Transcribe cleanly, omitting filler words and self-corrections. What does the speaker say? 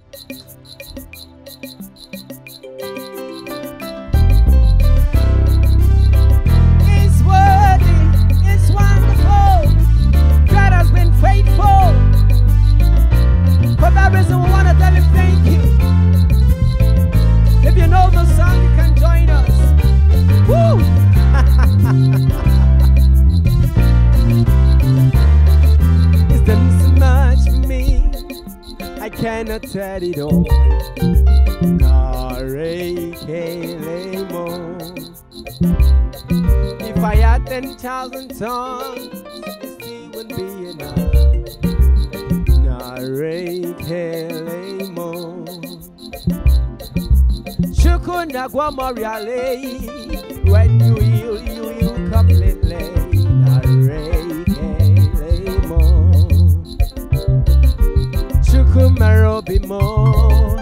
He's worthy, it's wonderful. God has been faithful. For that reason, we want to tell him thank you. If you know the song, you can join us. Woo! It's done so much for me, I cannot tell it all. If I had 10,000 tongues, it still wouldn't be enough. Shukuna Guamoriale, when you heal completely. Chukumaro be more.